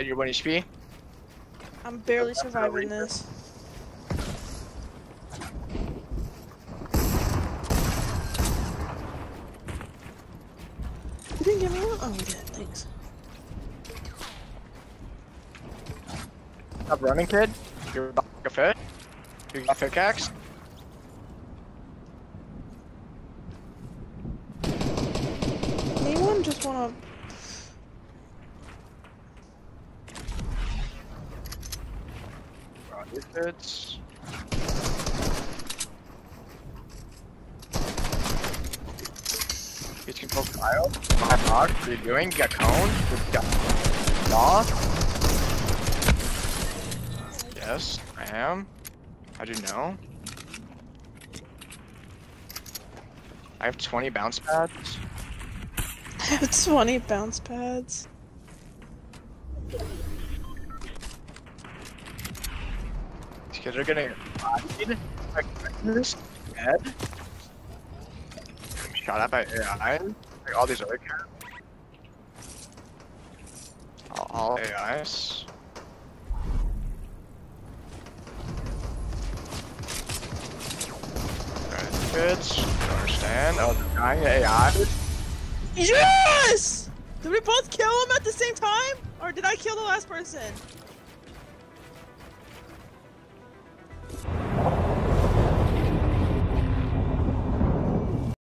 And you're 1 HP? I'm barely surviving this. You didn't give me one? Oh, we did. Thanks. Stop running, kid. You're about to fit. You got pickaxe. Anyone just wanna... Fits. You can poke Kyle. My dog. What are you doing? You got cone? You got law? Yes, I am. How'd you know? I have 20 bounce pads. I have 20 bounce pads. These kids are getting bodied. Like this dead. I'm shot at by AI. Like all these other cats. All AIs. Kids, you don't understand. Oh, the guy AI. Yes! Did we both kill him at the same time? Or did I kill the last person?